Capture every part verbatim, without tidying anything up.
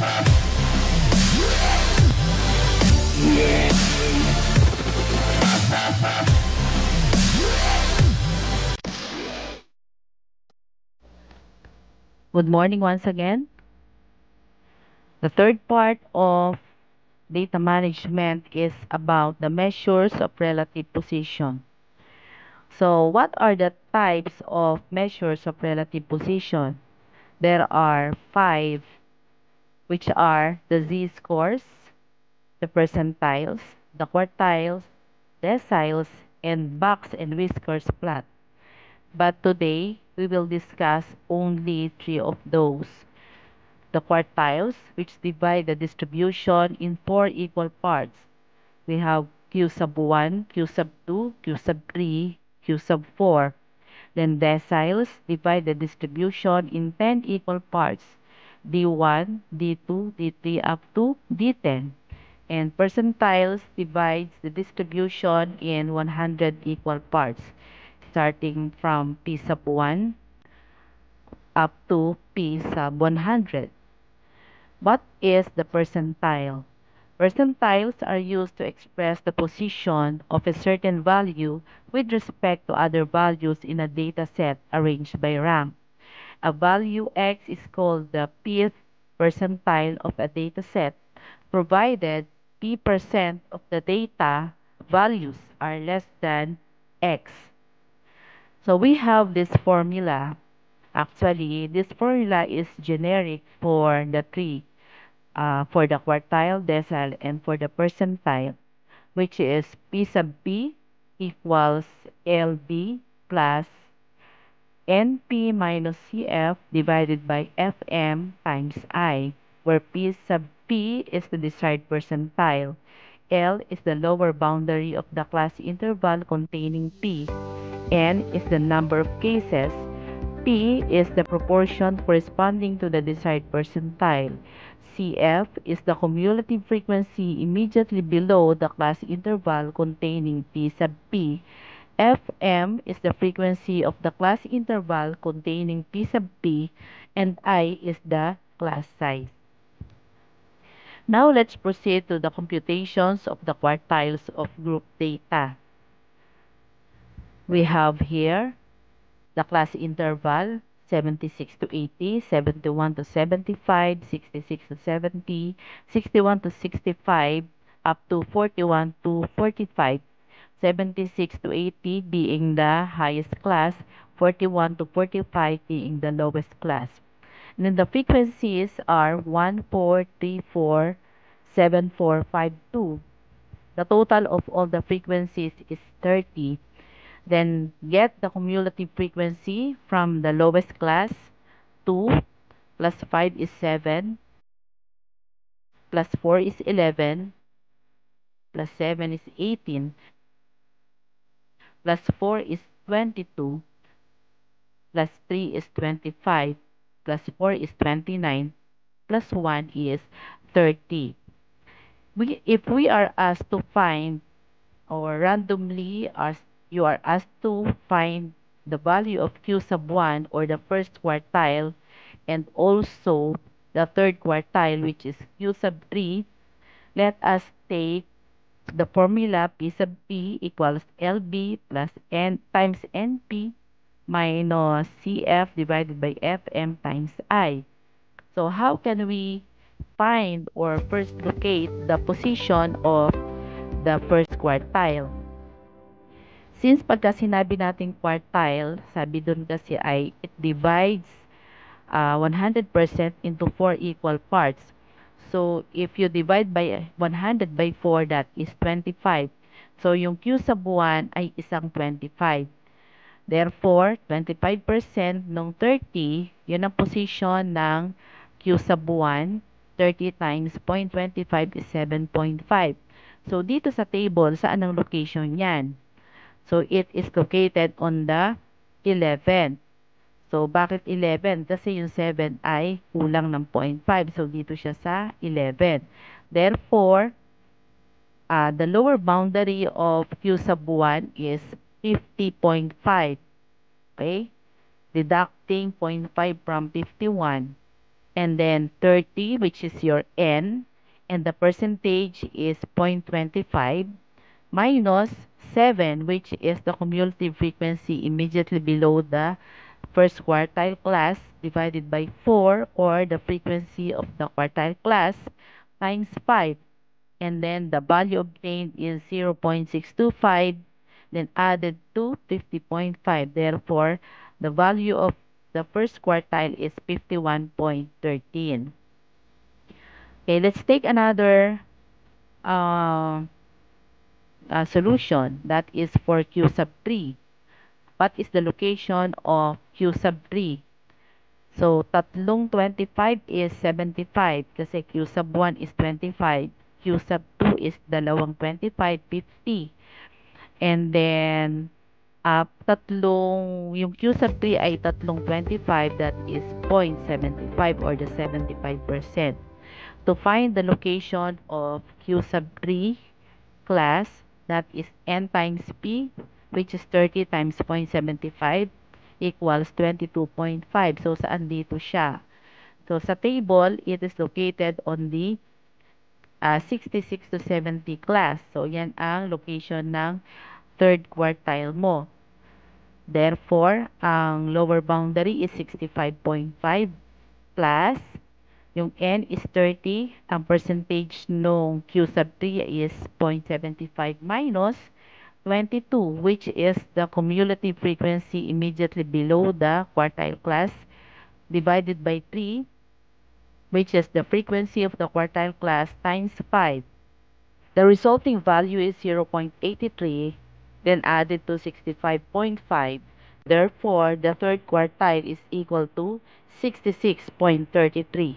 Good morning once again. The third part of data management is about the measures of relative position. So what are the types of measures of relative position? There are five, which are the z-scores, the percentiles, the quartiles, deciles, and box and whiskers plot. But today, we will discuss only three of those. The quartiles, which divide the distribution in four equal parts. We have Q sub one, Q sub two, Q sub three, Q sub four. Then deciles divide the distribution in ten equal parts. D one, D two, D three up to D ten. And percentiles divides the distribution in one hundred equal parts, starting from P sub one up to P sub one hundred. What is the percentile? Percentiles are used to express the position of a certain value with respect to other values in a data set arranged by rank. A value X is called the pth percentile of a data set, provided P percent of the data values are less than X. So we have this formula. Actually, this formula is generic for the three. Uh, for the quartile, decile, and for the percentile, which is P sub P equals L B plus N P minus C F divided by F M times I, where P sub P is the desired percentile, L is the lower boundary of the class interval containing P, N is the number of cases, P is the proportion corresponding to the desired percentile. C F is the cumulative frequency immediately below the class interval containing P sub P. F M is the frequency of the class interval containing P sub P, and I is the class size. Now let's proceed to the computations of the quartiles of group data. We have here the class interval seventy-six to eighty, seventy-one to seventy-five, sixty-six to seventy, sixty-one to sixty-five, up to forty-one to forty-five, seventy-six to eighty being the highest class, forty-one to forty-five being the lowest class. And then the frequencies are one, four, three, four, seven, four, five, two. The total of all the frequencies is thirty. Then get the cumulative frequency from the lowest class. two plus five is seven, plus four is eleven, plus seven is eighteen, plus four is twenty-two, plus three is twenty-five, plus four is twenty-nine, plus one is thirty. We, if we are asked to find, or randomly as you are asked to find the value of Q sub one, or the first quartile, and also the third quartile, which is Q sub three, let us take the formula P sub P equals L B plus N times N P minus C F divided by F M times I. So how can we find or first locate the position of the first quartile? Since pagka sinabi nating quartile, sabi dun kasi ay it divides uh, one hundred percent into four equal parts. So, if you divide by one hundred by four, that is twenty-five. So, yung Q sub one ay isang twenty-five. Therefore, twenty-five percent ng thirty, yun ang position ng Q sub one. thirty times zero point two five is seven point five. So, dito sa table, saan ang location yan? So, it is located on the eleven. So, bakit eleven? Kasi yung seven ay kulang ng zero point five. So, dito siya sa eleven. Therefore, uh, the lower boundary of Q sub one is fifty point five. Okay? Deducting zero point five from fifty-one. and then thirty, which is your N, and the percentage is zero point two five, minus seven, which is the cumulative frequency immediately below the first quartile class, divided by four, or the frequency of the quartile class, times five. And then the value obtained is zero point six two five, then added to fifty point five. Therefore, the value of the first quartile is fifty-one point one three. Okay, let's take another uh, uh, solution, that is for Q sub three. What is the location of Q sub three? So, tatlong twenty-five is seventy-five kasi Q sub one is twenty-five. Q sub two is dalawang twenty-five, fifty. And then, uh, tatlong, yung Q sub three ay tatlong twenty-five, that is zero point seven five or the seventy-five percent. To find the location of Q sub three class, that is N times P, which is thirty times zero point seven five, equals twenty-two point five. So, saan dito siya? So, sa table, it is located on the uh, sixty-six to seventy class. So, yan ang location ng third quartile mo. Therefore, ang lower boundary is sixty-five point five plus, yung N is thirty, ang percentage nung Q sub three is zero point seven five minus twenty-two, which is the cumulative frequency immediately below the quartile class, divided by three, which is the frequency of the quartile class, times five. The resulting value is zero point eight three, then added to sixty-five point five. Therefore, the third quartile is equal to sixty-six point three three.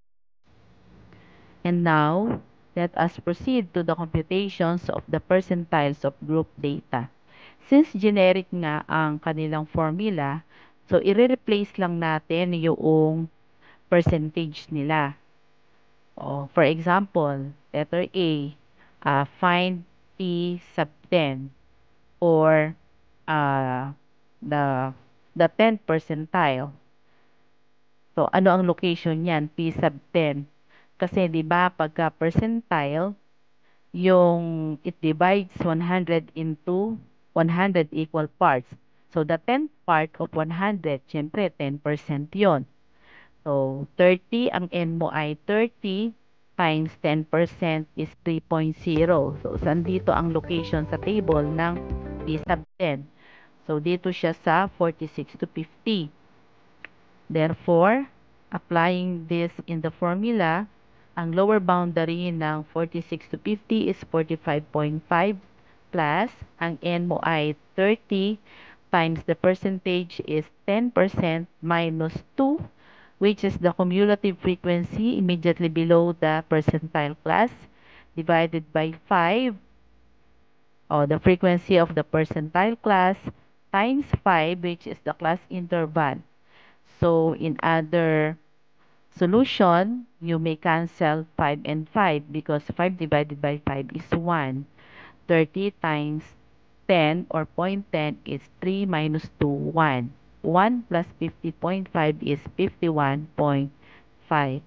And now, let us proceed to the computations of the percentiles of group data. Since generic nga ang kanilang formula, so i-replace lang natin yung percentage nila. O, for example, letter A, uh, find P sub ten, or uh, the the tenth percentile. So, ano ang location niyan? P sub ten. Kasi, di ba, pagka percentile, yung it divides one hundred into one hundred equal parts. So, the tenth part of one hundred, syempre, ten percent yon. So, thirty, ang N mo ay thirty times ten percent is three point zero. So, saan dito ang location sa table ng P sub ten? So, dito siya sa forty-six to fifty. Therefore, applying this in the formula, ang lower boundary ng forty-six to fifty is forty-five point five plus, ang N mo ay thirty times the percentage is ten percent minus two, which is the cumulative frequency immediately below the percentile class, divided by five, or the frequency of the percentile class, times five, which is the class interval. So, in other solution, you may cancel five and five because five divided by five is one. thirty times ten or zero point one zero is three minus two, one. one plus fifty point five is fifty-one point five.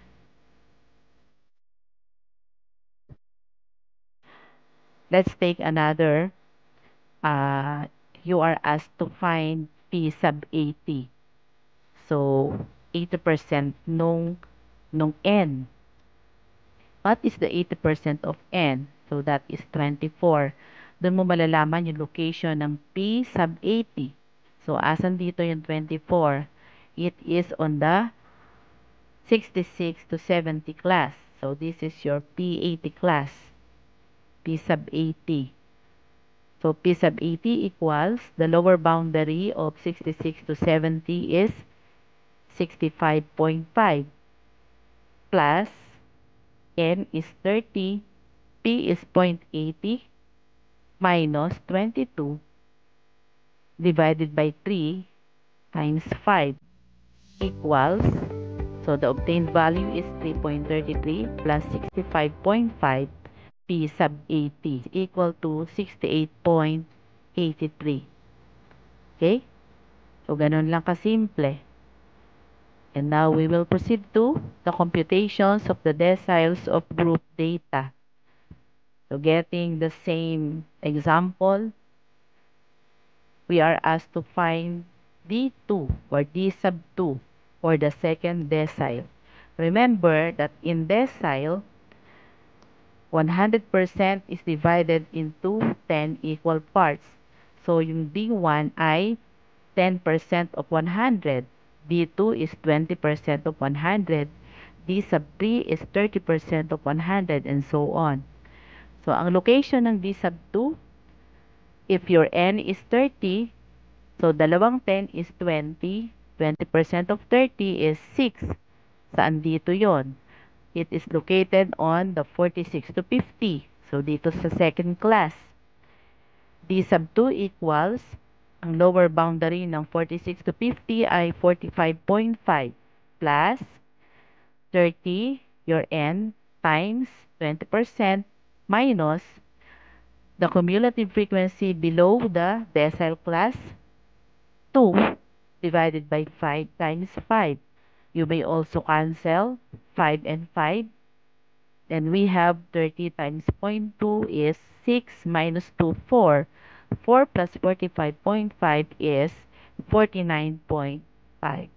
Let's take another. Uh, you are asked to find P sub eighty. So, eighty percent nung, nung N. What is the eighty percent of N? So, that is twenty-four. Doon mo malalaman yung location ng P sub eighty. So, asan dito yung twenty-four? It is on the sixty-six to seventy class. So, this is your P eighty class. P sub eighty. So, P sub eighty equals, the lower boundary of sixty-six to seventy is sixty-five point five plus N is thirty, P is zero point eight zero minus twenty-two divided by three times five equals, so the obtained value is three point three three plus sixty-five point five, P sub eighty equal to sixty-eight point eight three. Okay? So, ganun lang kasimple. And now we will proceed to the computations of the deciles of group data. So getting the same example, we are asked to find D two or D sub two for the second decile. Remember that in decile, one hundred percent is divided into ten equal parts. So yung D one ay ten percent of one hundred. D two is twenty percent of one hundred. D sub three is thirty percent of one hundred, and so on. So ang location ng D sub two, if your N is thirty, so dalawang ten is twenty. twenty percent of thirty is six. Saan dito yon? It is located on the forty-six to fifty. So dito sa second class. D sub two equals, ang lower boundary ng forty-six to fifty ay forty-five point five plus thirty, your N, times twenty percent minus the cumulative frequency below the decile class, two divided by five times five. You may also cancel five and five. Then we have thirty times zero point two is six minus two, four. four plus forty-five point five is forty-nine point five.